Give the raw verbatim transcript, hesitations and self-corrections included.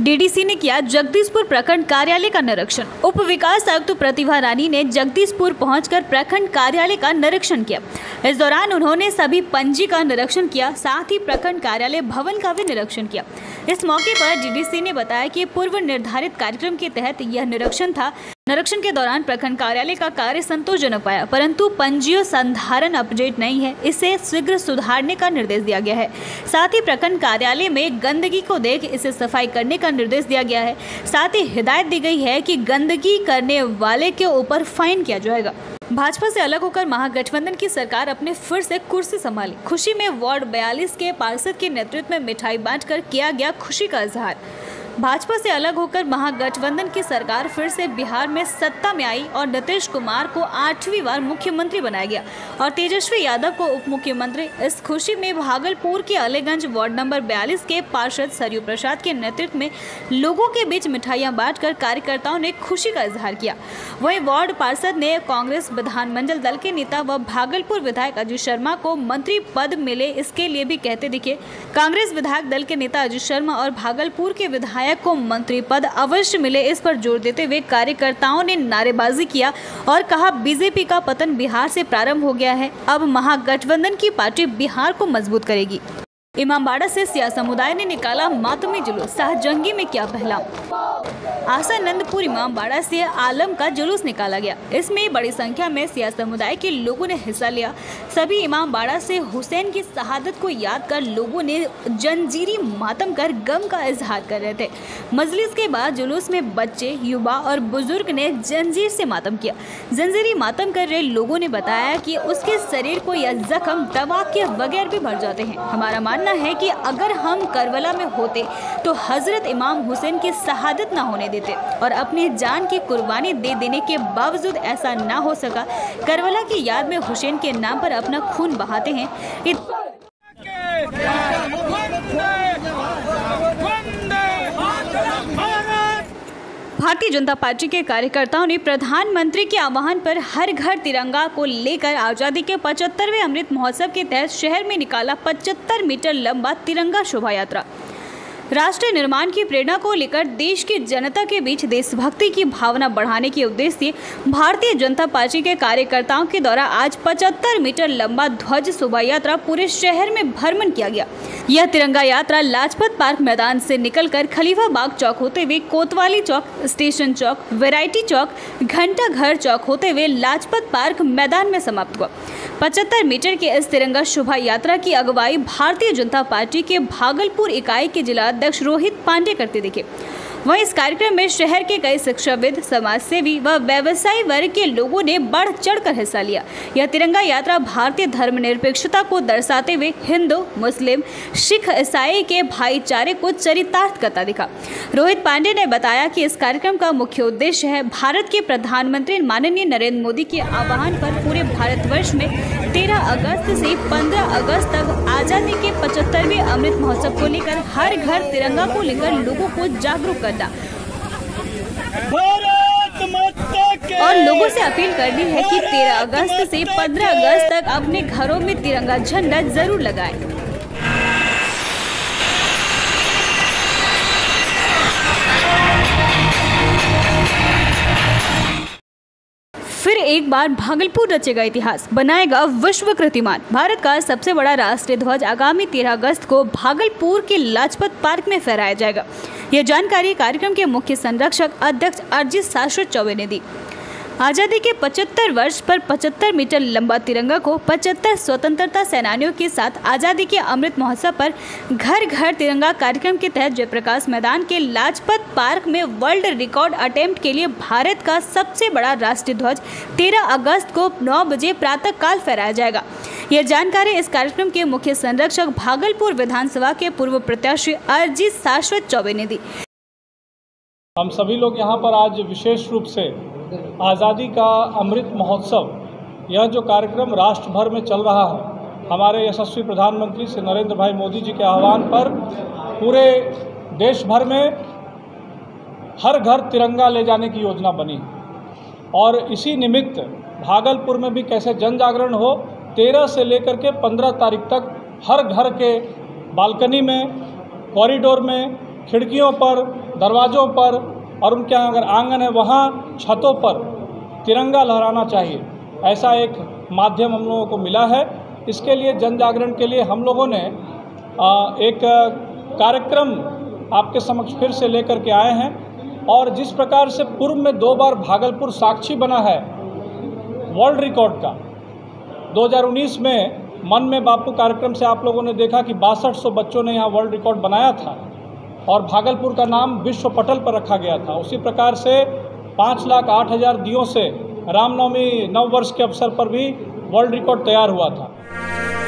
DDC ने किया जगदीशपुर प्रखंड कार्यालय का निरीक्षण। उप विकास आयुक्त प्रतिभा रानी ने जगदीशपुर पहुंचकर प्रखंड कार्यालय का निरीक्षण किया। इस दौरान उन्होंने सभी पंजी का निरीक्षण किया, साथ ही प्रखंड कार्यालय भवन का भी निरीक्षण किया। इस मौके पर डीडीसी ने बताया कि पूर्व निर्धारित कार्यक्रम के तहत यह निरीक्षण था। निरीक्षण के दौरान प्रखंड कार्यालय का कार्य संतोषजनक पाया, परंतु पंजीय संधारण अपडेट नहीं है, इसे शीघ्र सुधारने का निर्देश दिया गया है। साथ ही प्रखंड कार्यालय में गंदगी को देख इसे सफाई करने का निर्देश दिया गया है। साथ ही हिदायत दी गई है कि गंदगी करने वाले के ऊपर फाइन किया जाएगा। भाजपा से अलग होकर महागठबंधन की सरकार अपने फिर से कुर्सी संभाली। खुशी में वार्ड बयालीस के पार्षद के नेतृत्व में मिठाई बांटकर किया गया खुशी का इजहार। भाजपा से अलग होकर महागठबंधन की सरकार फिर से बिहार में सत्ता में आई और नीतीश कुमार को आठवीं बार मुख्यमंत्री बनाया गया और तेजस्वी यादव को उप मुख्यमंत्री। इस खुशी में भागलपुर के अलीगंज वार्ड नंबर बयालीस के पार्षद सरयू प्रसाद के नेतृत्व में लोगों के बीच मिठाइयां बांटकर कार्यकर्ताओं ने खुशी का इजहार किया। वहीं वार्ड पार्षद ने कांग्रेस विधानमंडल दल के नेता व भागलपुर विधायक अजीत शर्मा को मंत्री पद मिले, इसके लिए भी कहते दिखे। कांग्रेस विधायक दल के नेता अजीत शर्मा और भागलपुर के विधायक को मंत्री पद अवश्य मिले, इस पर जोर देते हुए कार्यकर्ताओं ने नारेबाजी किया और कहा बीजेपी का पतन बिहार से प्रारंभ हो गया है, अब महागठबंधन की पार्टी बिहार को मजबूत करेगी। इमामबाड़ा से सिया समुदाय ने निकाला मातमी जुलूस, शाहजंगी में क्या पहला। आसानंदपुर इमामबाड़ा से आलम का जुलूस निकाला गया। इसमें बड़ी संख्या में सिया समुदाय के लोगों ने हिस्सा लिया। सभी इमामबाड़ा से हुसैन की शहादत को याद कर लोगों ने जंजीरी मातम कर गम का इजहार कर रहे थे। मजलिस के बाद जुलूस में बच्चे, युवा और बुजुर्ग ने जंजीर से मातम किया। जंजीरी मातम कर रहे लोगों ने बताया कि उसके शरीर को यह जख्म दवा के बगैर भी भर जाते हैं। हमारा मानना है कि अगर हम करबला में होते तो हजरत इमाम हुसैन की शहादत ना होने देते और अपनी जान की कुर्बानी दे देने के बावजूद ऐसा ना हो सका। करबला की याद में हुसैन के नाम पर अपना खून बहाते हैं। भारतीय जनता पार्टी के कार्यकर्ताओं ने प्रधानमंत्री के आह्वान पर हर घर तिरंगा को लेकर आजादी के पचहत्तरवें अमृत महोत्सव के तहत शहर में निकाला पचहत्तर मीटर लंबा तिरंगा शोभा यात्रा। राष्ट्र निर्माण की प्रेरणा को लेकर देश की जनता के बीच देशभक्ति की भावना बढ़ाने के उद्देश्य से भारतीय जनता पार्टी के कार्यकर्ताओं के द्वारा आज पचहत्तर मीटर लंबा ध्वज शोभा यात्रा पूरे शहर में भ्रमण किया गया। यह तिरंगा यात्रा लाजपत पार्क मैदान से निकलकर खलीफा बाग चौक होते हुए कोतवाली चौक, स्टेशन चौक, वैरायटी चौक, घंटा घर चौक होते हुए लाजपत पार्क मैदान में समाप्त हुआ। पचहत्तर मीटर के इस तिरंगा शोभा यात्रा की अगुवाई भारतीय जनता पार्टी के भागलपुर इकाई के जिला अध्यक्ष रोहित पांडे करते दिखे। वहीं इस कार्यक्रम में शहर के कई शिक्षाविद, समाजसेवी व व्यवसायी वर्ग के लोगों ने बढ़ चढ़कर हिस्सा लिया। यह तिरंगा यात्रा भारतीय धर्मनिरपेक्षता को दर्शाते हुए हिंदू, मुस्लिम, सिख, ईसाई के भाईचारे को चरितार्थ करता दिखा। रोहित पांडे ने बताया कि इस कार्यक्रम का मुख्य उद्देश्य है भारत के प्रधानमंत्री माननीय नरेंद्र मोदी के आह्वान पर पूरे भारतवर्ष में तेरह अगस्त से पंद्रह अगस्त तक आजादी के पचहत्तरवें अमृत महोत्सव को लेकर हर घर तिरंगा को लेकर लोगों को जागरूक करना और लोगों से अपील करनी है कि तेरह अगस्त से पंद्रह अगस्त तक अपने घरों में तिरंगा झंडा जरूर लगाएं। फिर एक बार भागलपुर रचेगा इतिहास, बनाएगा विश्व कीर्तिमान। भारत का सबसे बड़ा राष्ट्रीय ध्वज आगामी तेरह अगस्त को भागलपुर के लाजपत पार्क में फहराया जाएगा। यह जानकारी कार्यक्रम के मुख्य संरक्षक अध्यक्ष अरजीत शाश्वत चौबे ने दी। आज़ादी के पचहत्तर वर्ष पर पचहत्तर मीटर लंबा तिरंगा को पचहत्तर स्वतंत्रता सेनानियों के साथ आज़ादी के अमृत महोत्सव पर घर घर तिरंगा कार्यक्रम के तहत जयप्रकाश मैदान के लाजपत पार्क में वर्ल्ड रिकॉर्ड अटेम्प्ट के लिए भारत का सबसे बड़ा राष्ट्रीय ध्वज तेरह अगस्त को नौ बजे प्रातःकाल फहराया जाएगा। यह जानकारी इस कार्यक्रम के मुख्य संरक्षक भागलपुर विधानसभा के पूर्व प्रत्याशी अरजीत शाश्वत चौबे ने दी। हम सभी लोग यहाँ पर आज विशेष रूप से आज़ादी का अमृत महोत्सव, यह जो कार्यक्रम राष्ट्र भर में चल रहा है, हमारे यशस्वी प्रधानमंत्री श्री नरेंद्र भाई मोदी जी के आह्वान पर पूरे देश भर में हर घर तिरंगा ले जाने की योजना बनी और इसी निमित्त भागलपुर में भी कैसे जन जागरण हो, तेरह से लेकर के पंद्रह तारीख तक हर घर के बालकनी में, कॉरिडोर में, खिड़कियों पर, दरवाज़ों पर और उनके यहाँ अगर आंगन है वहाँ छतों पर तिरंगा लहराना चाहिए। ऐसा एक माध्यम हम लोगों को मिला है। इसके लिए जन जागरण के लिए हम लोगों ने एक कार्यक्रम आपके समक्ष फिर से लेकर के आए हैं। और जिस प्रकार से पूर्व में दो बार भागलपुर साक्षी बना है वर्ल्ड रिकॉर्ड का, दो हज़ार उन्नीस में मन में बापू कार्यक्रम से आप लोगों ने देखा कि बासठ सौ बच्चों ने यहाँ वर्ल्ड रिकॉर्ड बनाया था और भागलपुर का नाम विश्व पटल पर रखा गया था। उसी प्रकार से पाँच लाख आठ हज़ार दियों से रामनवमी नव वर्ष के अवसर पर भी वर्ल्ड रिकॉर्ड तैयार हुआ था।